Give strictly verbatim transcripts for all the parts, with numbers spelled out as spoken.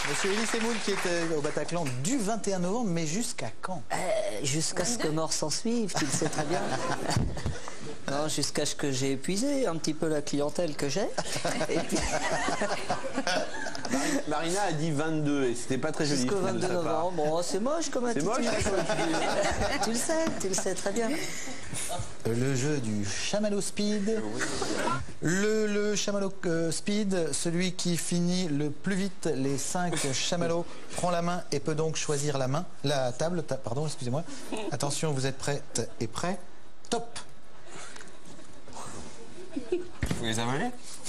Monsieur Elie Semoun qui est au Bataclan du vingt et un novembre, mais jusqu'à quand? euh, Jusqu'à ce que mort s'en suive, tu le sais très bien. Non, jusqu'à ce que j'ai épuisé un petit peu la clientèle que j'ai. Et puis... Marina a dit vingt-deux et c'était pas très joli. Jusqu'au vingt-deux novembre. Bon, c'est moche comme attitude. C'est moche. Tu le sais, tu le sais très bien. Le jeu du chamallow speed. Le, le chamallow euh, speed, celui qui finit le plus vite les cinq chamallows prend la main et peut donc choisir la main, la table, ta, pardon, excusez-moi. Attention, vous êtes prêtes et prêts? Top. Vous les avaler?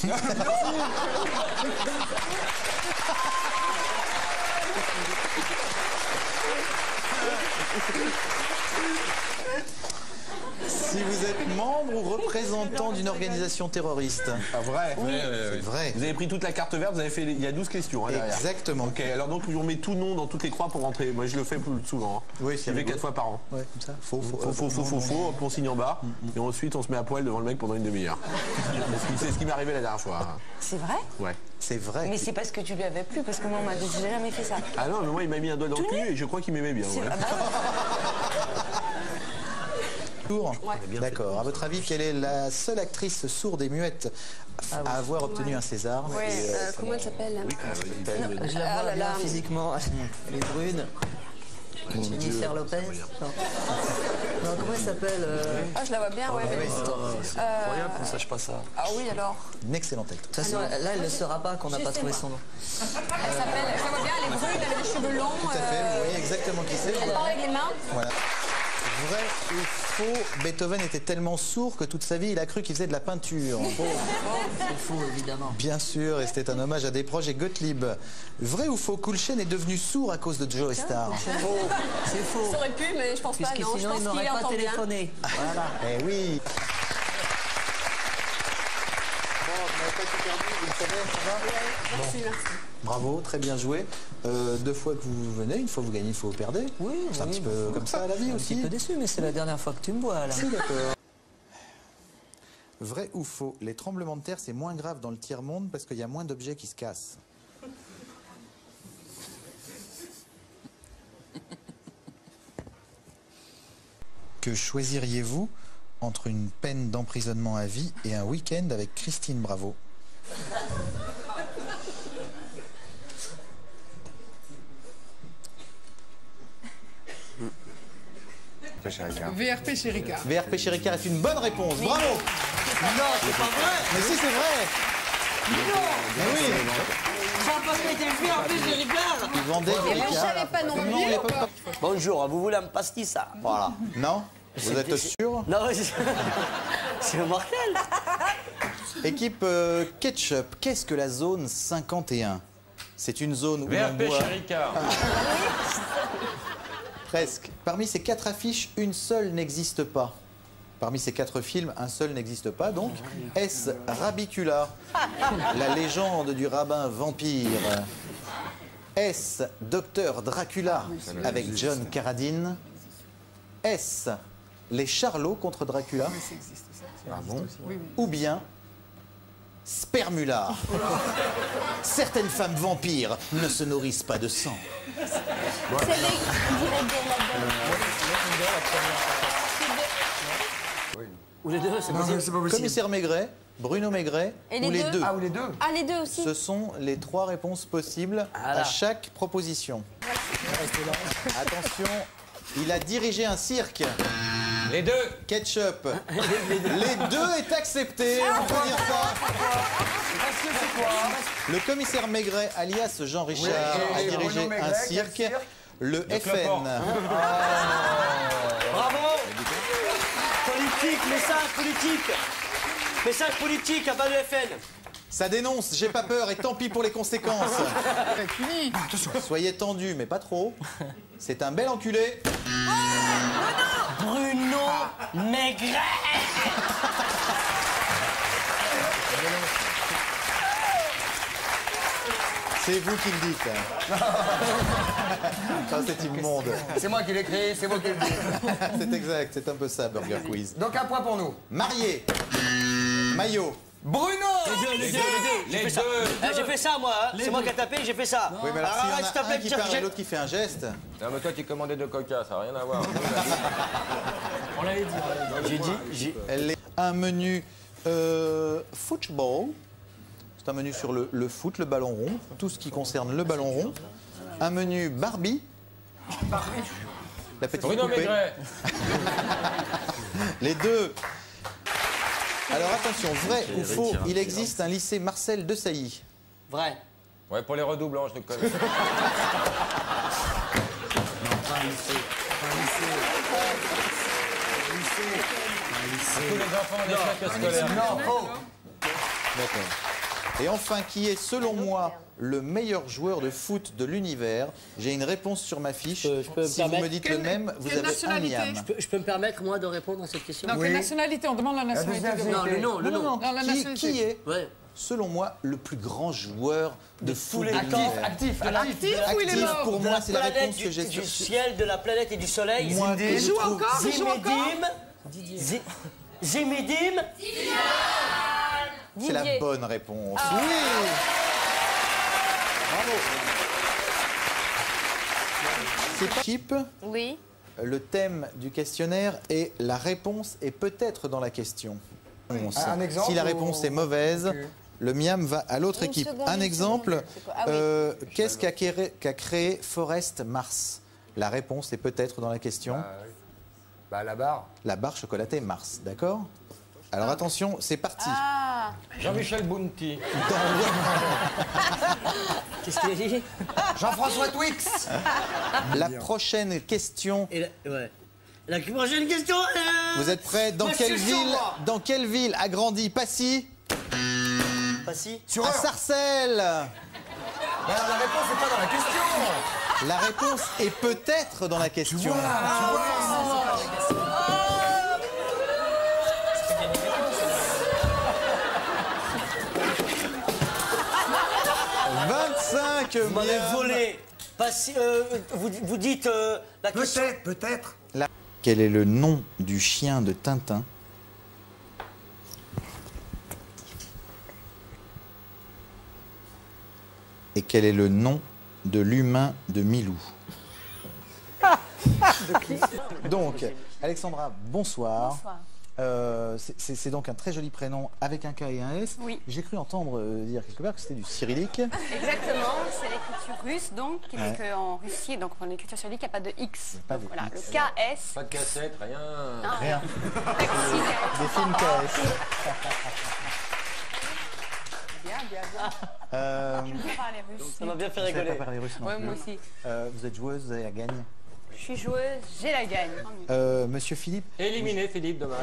Si vous êtes membre ou représentant d'une organisation terroriste. Ah, vrai? Oui, c'est vrai. Vous avez pris toute la carte verte, vous avez fait... Il y a douze questions hein, derrière. Exactement. Ok, alors donc on met tout nom dans toutes les croix pour rentrer. Moi je le fais plus souvent. Hein. Oui, c'est Je le fais quatre fois par an. Ouais, comme ça. Faux, faux, Faux, faux, faux, faux, faux, hop, on signe en bas. Et ensuite on se met à poil devant le mec pendant une demi-heure. C'est ce qui m'est arrivé la dernière fois. C'est vrai? Ouais. C'est vrai. Mais c'est parce que tu lui avais plu, parce que moi, on m'a j'ai jamais fait ça. Ah non, mais moi il m'a mis un doigt dans le cul et je crois qu'il m'aimait bien. Ouais. Ah bah... Ouais. D'accord. À votre avis, quelle est la seule actrice sourde et muette à ah, avoir oui. obtenu ouais. un César? Ouais. Et, euh, comment elle s'appelle? Oui, euh, je la vois ah, bien là. Physiquement. Elle est brune. Jennifer Lopez. Non. Non, comment elle s'appelle euh... Ah, je la vois bien, ouais. ouais. Oh, c'est incroyable euh... qu'on sache pas ça. Ah oui, alors. Une excellente actrice. De toute façon, là, elle ne saura pas qu'on n'a pas trouvé son nom. Elle s'appelle, je la vois bien, elle est brune, elle a les cheveux longs. Tout à fait, vous voyez exactement qui c'est. Elle parle avec les mains. Voilà. Vrai ou faux, Beethoven était tellement sourd que toute sa vie, il a cru qu'il faisait de la peinture. Faux. C'est faux, évidemment. Bien sûr, et c'était un hommage à des proches et Gottlieb. Vrai ou faux, Cool Chain est devenu sourd à cause de Joe Star? Faux. C'est faux. Ça aurait pu, mais je pense pas, non. Sinon, il n'aurait pas téléphoné. Voilà. Eh oui. Bon, vous n'avez pas tout perdu, vous le savez, ça va? Merci, merci. Bravo, très bien joué. Euh, deux fois que vous venez, une fois vous gagnez, une fois vous perdez. Oui, c'est un oui, petit peu comme ça à la vie un aussi. Un petit peu déçu, mais c'est la dernière fois que tu me vois là. Si, d'accord. Vrai ou faux, les tremblements de terre, c'est moins grave dans le tiers-monde parce qu'il y a moins d'objets qui se cassent. Que choisiriez-vous entre une peine d'emprisonnement à vie et un week-end avec Christine Bravo? V R P chez Ricard. V R P chez Ricard est une bonne réponse. Oui. Bravo. Non, c'est pas vrai. Mais si, c'est vrai. Non. Mais oui. Ça pas été V R P chez Ricard. Ils vendaient des Ricard. Je savais pas non plus. Bonjour, vous voulez un pastis ça? Voilà. Non? Vous êtes sûr? Non, c'est mortel. Équipe euh, Ketchup, qu'est-ce que la zone cinquante et un? C'est une zone où V R P on boit... chez Ricard. Presque. Parmi ces quatre affiches, une seule n'existe pas. Parmi ces quatre films, un seul n'existe pas. Donc, est-ce Rabicula, la légende du rabbin vampire? Est-ce Docteur Dracula avec John Carradine? Est-ce Les Charlots contre Dracula? Ah bon? Ou bien Spermula. Certaines femmes vampires ne se nourrissent pas de sang. C'est les... Ou les deux, c'est pas possible. Commissaire Maigret, Bruno Maigret, ou les deux. Ah, ou les deux. Ah, les deux aussi. Ce sont les trois réponses possibles voilà. à chaque proposition. Attention, il a dirigé un cirque. Les deux. Ketchup. Les deux, les deux est accepté, on peut dire ça. Parce que c'est quoi? Le commissaire Maigret, alias Jean Richard, oui, a dirigé Maigret, un cirque, cirque, le, le F N. Ah. Bravo. Politique, message politique. Message politique, à bas de F N. Ça dénonce, j'ai pas peur et tant pis pour les conséquences. Fini. Soyez tendus, mais pas trop. C'est un bel enculé. Oh, Bruno Maigret. C'est vous qui le dites. Ça, c'est immonde. C'est moi qui l'ai créé, c'est moi qui le dis. C'est exact, c'est un peu ça, Burger Quiz. Donc un point pour nous. Marié, maillot, Bruno. Les deux, les deux, les deux. J'ai fait ça. Eh, J'ai fait ça, moi. Hein. C'est moi qui a tapé, j'ai fait ça. Oui, mais alors, Alors, s'il y arrête, en s'il te a plaît, un qui tiens, parle j'ai- et l'autre qui fait un geste. Non, mais toi, tu commandais de coca, ça n'a rien à voir. On l'avait dit. J'ai dit, j'ai... Elle est un menu euh, football. C'est un menu sur le, le foot, le ballon rond, tout ce qui concerne le ballon rond. Un menu Barbie. La petite Bruno poupée. Maigret. Les deux. Alors attention, vrai ou faux, il existe un lycée Marcel Desailly. Vrai. Ouais, pour les redoublants, je te connais. Tous les enfants en échec scolaire. Non, faux. D'accord. Et enfin, qui est selon moi le meilleur joueur de foot de l'univers? J'ai une réponse sur ma fiche. Euh, je peux me Si vous permettre me dites Quelle- le même, vous quelle avez un nationalité? miam. Je peux, je peux me permettre, moi, de répondre à cette question? Non, quelle nationalité? On demande la nationalité. deuxième, de- Non, le nom, le Non, non, nom. non. Non, la Qui, nationalité. qui est, Ouais. selon moi, le plus grand joueur de foot de les l'univers? Actif, Actif ou il est Actif, mort? pour De moi, la c'est la planète, réponse du, que j'ai du sur ciel, de la planète et du soleil. moi. que Il je joue trouve- encore? Il joue encore? Zimedim. Zi- Zimedim. C'est la Didier. bonne réponse. Ah. Oui. Bravo. C'est pas cheap. Oui. Le thème du questionnaire est la réponse est peut-être dans la question. Un exemple Si la ou- réponse est mauvaise, Ok. le miam va à l'autre Une équipe. seconde, Un une exemple, seconde. C'est quoi? Ah oui. euh, qu'est-ce qu'a créé, qu'a créé Forest Mars? La réponse est peut-être dans la question. Ah, oui. Bah, la barre. La barre chocolatée Mars, d'accord? Alors attention, c'est parti. Ah. Jean-Michel Bounty. Qu'est-ce qu'il a dit? Jean-François Twix. La prochaine question. Et la, ouais. La prochaine question. euh, Vous êtes prêts? Dans Monsieur quelle ville, Chauvois. dans quelle ville a grandi Passy? Pas si. Sur À Heure. Sarcelles. Bah, alors, la réponse n'est pas dans la question. La réponse est peut-être dans la question. vingt-cinq Vous m'avez miams. volé. Pas si- euh, vous, vous dites euh, la question. Peut-être, peut-être. Quel est le nom du chien de Tintin? Et quel est le nom de l'humain de Milou? Donc, Alexandra, bonsoir. Bonsoir. Euh, c'est- c'est c'est donc un très joli prénom avec un K et un S. Oui. J'ai cru entendre euh, dire quelque part que c'était du cyrillique. Exactement, c'est l'écriture russe, donc, qui Ouais. fait qu'en Russie, donc en écriture cyrillique, il n'y a pas de X. Pas de Donc, voilà, X. le K S. Pas de cassette, rien. Rien. Taxi, Des films K S. bien, bien, bien. Euh, Je peux parler russe. Ça m'a bien fait vous savez rigoler. pas parler russe non Ouais, plus. moi aussi. Euh, vous êtes joueuse, vous avez la gagne. Je suis joueuse, j'ai la gagne. Euh, Monsieur Philippe, Éliminé, Philippe, dommage.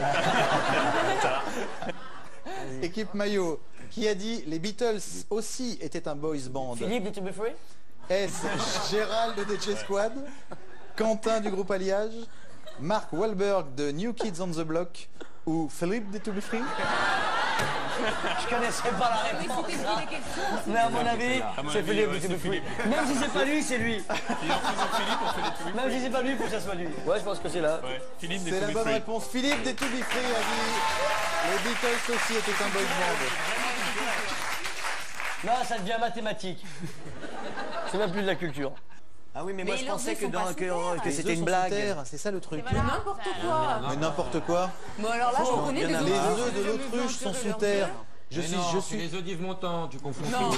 équipe maillot, qui a dit les Beatles aussi étaient un boys band? Philippe, did you be free? Est-ce Gérald de J Squad, Quentin du groupe Alliage, Mark Wahlberg de New Kids on the Block ou Philippe de To Be Free? Je connaissais pas la réponse. hein. Mais à mon avis, c'est Philippe, did you be free? Même si c'est pas lui, c'est lui. Même si c'est pas lui, faut que ça soit lui. Ouais, je pense que c'est là. C'est la bonne réponse. Philippe des To Be Free a dit les Beatles aussi étaient un boys band. Non, ça devient mathématique. C'est même plus de la culture. Ah oui, mais, moi Mais je leurs pensais œufs que, sont dans- pas que, sous terre. que Les c'était œufs une sont blague. sous terre, c'est ça le truc. N'importe quoi. Mais n'importe quoi. Bon, alors là, je reconnais des Les autres. œufs de l'autruche sont sous terre. Je suis, je suis. les œufs d'Yves Montand, tu confonds. Non,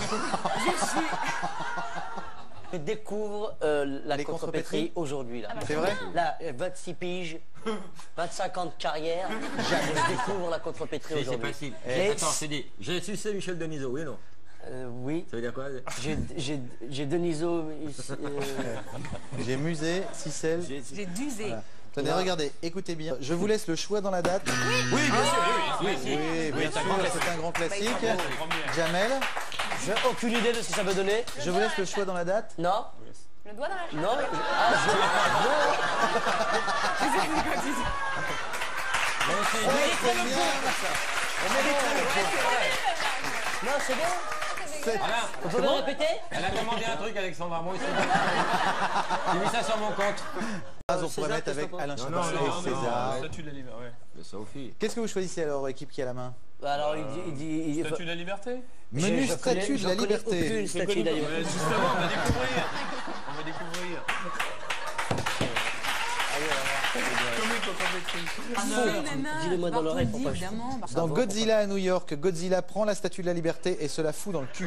Je découvre euh, la Les contrepétrie contrepétries aujourd'hui. Là. C'est vrai? Là, euh, vingt-six piges, vingt-cinq ans de carrière, je découvre la contrepétrie C'est aujourd'hui. facile. Mais- Attends, c'est dit. J'ai sucé Michel Denisot, oui ou non? Euh, oui, Ça veut dire quoi? j'ai- j'ai j'ai Deniso. ici, euh, J'ai musé, Cicel. j'ai d'usé. Voilà. Tenez, regardez, écoutez bien. Je vous laisse le choix dans la date. Oui, bien sûr, oui, oui, oui. Oui, bien sûr, c'est un grand classique. Jamel, J'ai aucune idée de ce que ça veut donner. je vous laisse le choix dans la date. Non, Le doigt dans la chatte. non. Ah, C'est bien. je- non, c'est bon. sept. Vous pouvez répéter? Elle a commandé un truc, Alexandra, moi aussi. J'ai mis ça sur mon compte. On pourrait mettre avec Alain Chabat et César. Statue de la liberté, ouais. Mais Sophie. Qu'est-ce que vous choisissez alors, équipe qui a la main? Alors il dit... Il dit il... Statue de la liberté. Menu Je- je statue connais- de la je connais liberté. aucune statue de la liberté. Ouais, justement, on va découvrir. On va découvrir. Dis-le-moi dans l'oreille pour pas que je... Dans Godzilla à New York, Godzilla prend la statue de la liberté et se la fout dans le cul.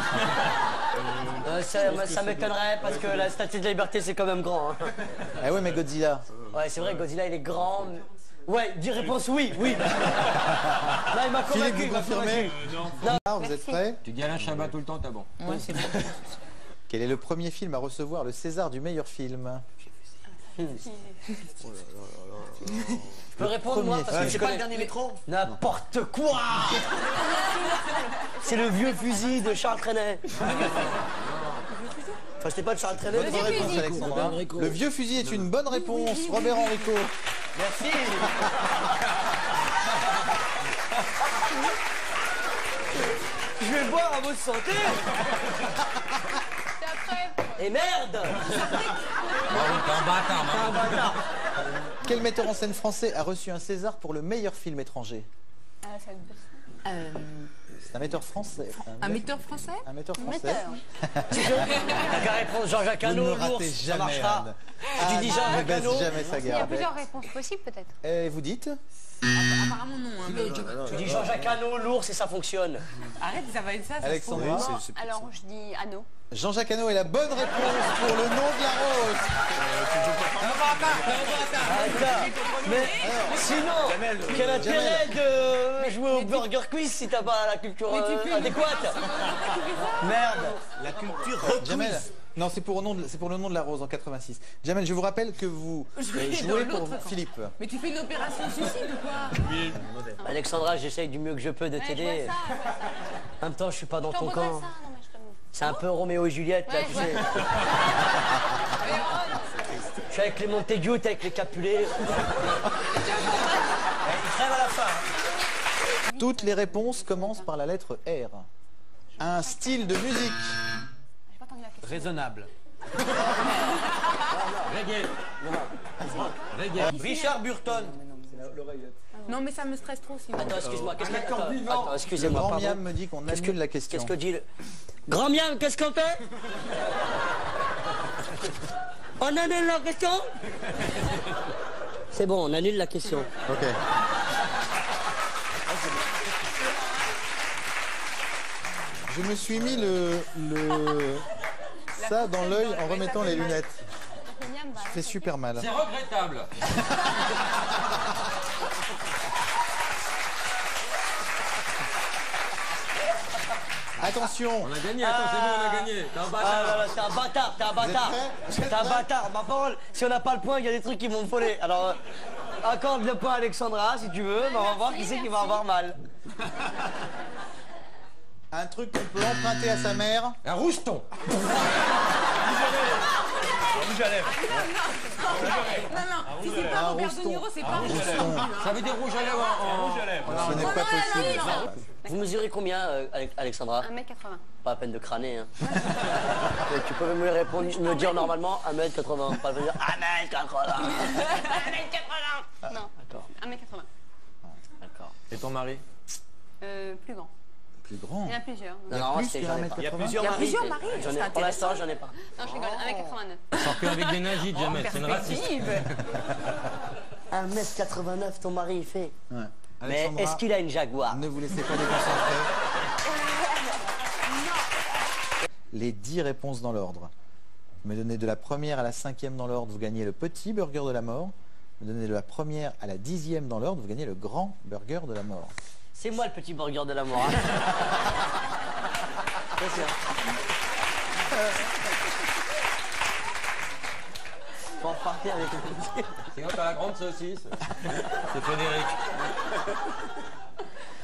Euh, ça ça m'étonnerait parce que la statue de la liberté c'est quand même grand. Hein. Ah ouais, mais Godzilla. Ouais, c'est vrai, Godzilla il est grand. mais- Ouais, dis réponse oui, oui. Là il m'a convaincu. Philippe, vous il m'a confirmez? convaincu. Ah, vous êtes prêts? Tu dis Alain Chabat tout le temps, t'as bon. Ouais, c'est bon. Quel est le premier film à recevoir le César du meilleur film? Je peux répondre moi parce que Ouais, je connais... dernier métro? N'importe quoi. C'est le vieux fusil de Charles Trenet. Enfin, c'était pas de Charles Trenet. Bonne réponse, Alexandra. Le vieux fusil est une bonne réponse. Robert Enrico. Merci. Je vais boire à votre santé. Et merde. T'es un bâtard, T'es un bâtard. Quel metteur en scène français a reçu un César pour le meilleur film étranger? Euh, C'est un metteur français. un metteur français? Un metteur français. T'as qu'à répondre Jean-Jacques Vous ne Hano, me ratez l'ours, ça jamais, marchera. Anne. Tu Anne dis ne Jean-Jacques baisse Hano. jamais sa Il y a garde. plusieurs réponses possibles peut-être. Et vous dites? Apparemment non. Hein, mais... Tu dis Jean-Jacques Hano, l'ours et ça fonctionne. Arrête, ça va être ça. ça se Alexandra. trouve. Non, alors je dis anneau. Jean-Jacques Hano est la bonne réponse pour le nom de la rose. Arrête. Mais sinon, quel intérêt de jouer au Burger Quiz si t'as pas la culture euh, adéquate? Merde. La culture Jamel. requise. Non, c'est pour, au nom de- c'est pour le nom de la rose en quatre-vingt-six. Jamel, je vous rappelle que vous Je euh, vais jouez dans pour l'autre, attends. Philippe. Mais tu fais une opération suicide ou quoi? Alexandra, j'essaye du mieux que je peux de Ouais, je t'aider. vois ça, je vois ça. En même temps, je suis pas dans Je ton t'envoie ça. camp. Non, mais je te... C'est un peu Roméo et Juliette, là, Ouais, tu je sais. Je suis avec les Montaigu, t'es avec les Capulet. Ils crèvent à la fin. Toutes les réponses commencent par la lettre R. Un style de musique. J'ai pas entendu la question. Raisonnable. Reggae. Reggae. Richard Burton. Non, mais ça me stresse trop sinon. Attends, excuse-moi. Qu'est-ce que... Attends, attends, Le excusez-moi, grand pardon. Miam me dit qu'on Qu'est-ce que- annule la question. Qu'est-ce que dit le... Grand Miam, qu'est-ce qu'on fait? On annule la question? C'est bon, on annule la question. Ok. Je me suis mis le, le ça dans l'œil en remettant les lunettes. Miam, bah, Ça fait super mal. C'est regrettable. Attention. On a gagné, attends, c'est bon, on a gagné. T'es un Ah bâtard. là là, t'es un bâtard, t'es un bâtard. T'es un bâtard, ma parole. Si on n'a pas le point, il y a des trucs qui vont me voler. Alors, euh, accorde le point à Alexandra, si tu veux, mais on va voir qui c'est qui va avoir mal. Un truc qu'on peut emprunter à sa mère. Un rougeton. Rouge à lèvres. Non, non, si c'est Un pas Robert rouston. De Niro, c'est pas Un Robert. rouston. Ça veut dire rouge à lèvres en... en- Rouge à lèvres. Ce n'est pas possible. Vous mesurez combien, euh, Ale- Alexandra? un mètre quatre-vingts. Pas la peine de crâner, hein. Et tu peux me répondre, me dire normalement un mètre quatre-vingts. Pas me dire un mètre quatre-vingts. un mètre quatre-vingts. Non, D'accord, un mètre quatre-vingts. d'accord. Et ton mari? Euh, plus grand. Plus grand. Il y en a plusieurs. donc- Non, non, Plus c'est- qu'un j'en ai mètre pas. Il y a quatre-vingts. plusieurs Il y a maris. plusieurs maris, J'en ai- c'est Pour l'instant, intéressant. j'en ai pas. Non, je rigole, un mètre quatre-vingt-neuf. Sors plus avec des nazis, jamais, c'est une raciste. Perspective. un mètre quatre-vingt-neuf, ton mari, il fait. Ouais. Mais Alexandra, est-ce qu'il a une Jaguar? ne vous laissez pas déconcentrer. Les dix réponses dans l'ordre. Me donnez de la première à la cinquième dans l'ordre, vous gagnez le petit burger de la mort. Me donnez de la première à la dixième dans l'ordre, vous gagnez le grand burger de la mort. C'est moi le petit burger de la mort. Hein. Bien sûr. Faut repartir avec le petit. Sinon, t'as la grande saucisse. C'est Frédéric.